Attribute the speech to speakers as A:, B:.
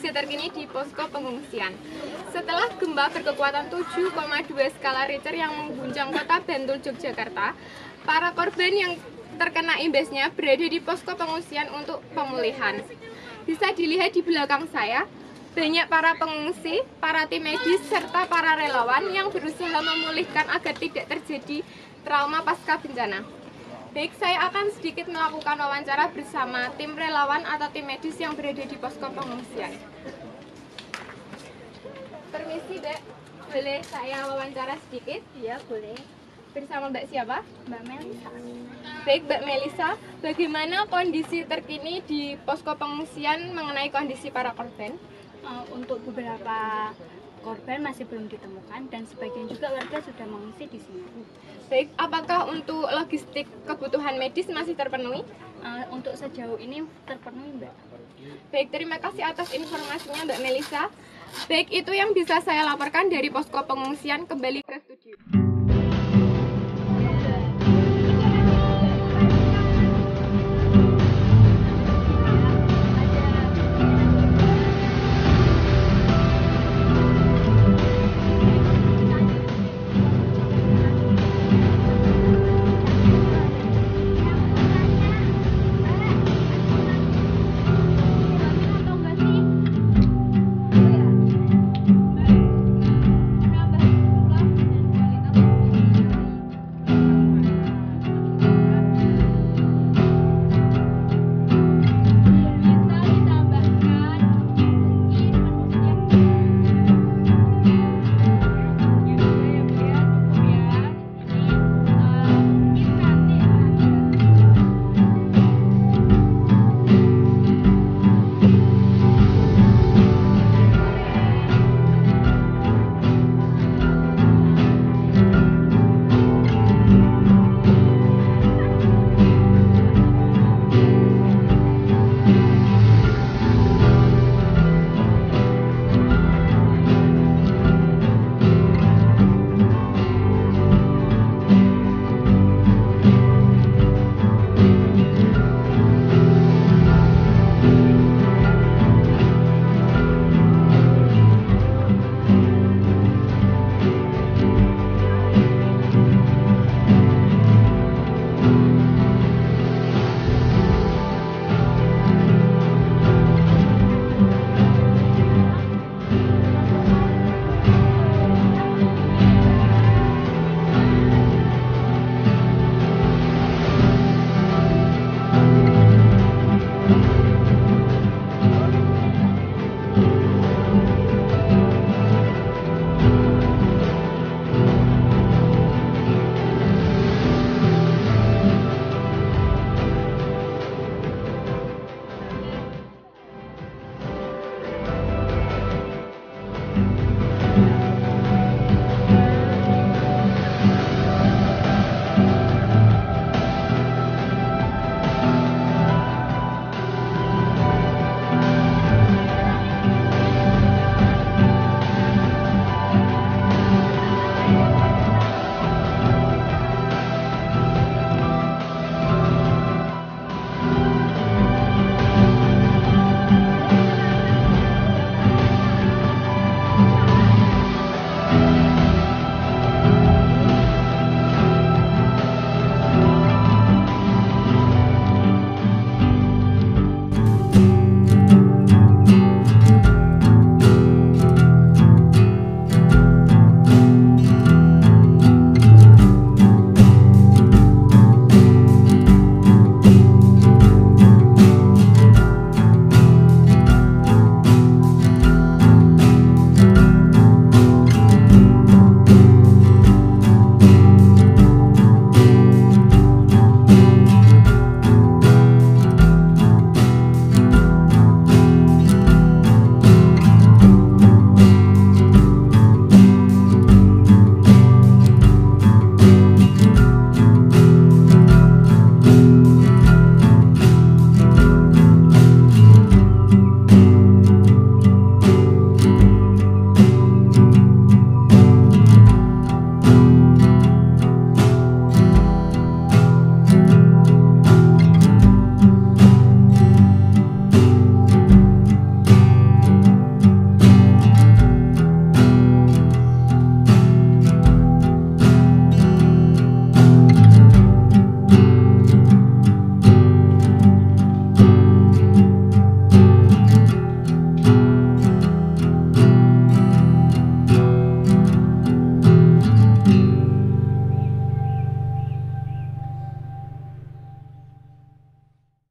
A: kondisi terkini di posko pengungsian. Setelah gempa berkekuatan 7,2 skala Richter yang mengguncang kota Bantul, Yogyakarta, para korban yang terkena imbasnya berada di posko pengungsian untuk pemulihan. Bisa dilihat di belakang saya, banyak para pengungsi, para tim medis, serta para relawan yang berusaha memulihkan agar tidak terjadi trauma pasca bencana. Baik, saya akan sedikit melakukan wawancara bersama tim relawan atau tim medis yang berada di posko pengungsian. Permisi, Mbak. Boleh saya wawancara sedikit?
B: Iya, boleh.
A: Bersama Mbak siapa?
B: Mbak Melisa.
A: Baik, Mbak Melisa. Bagaimana kondisi terkini di posko pengungsian mengenai kondisi para korban?
B: Untuk beberapa korban masih belum ditemukan dan sebagian juga warga sudah mengungsi di sini.
A: Baik, apakah untuk logistik kebutuhan medis masih terpenuhi?
B: Untuk sejauh ini terpenuhi, Mbak.
A: Baik, terima kasih atas informasinya Mbak Melisa. Baik, itu yang bisa saya laporkan dari posko pengungsian. Kembali ke studio.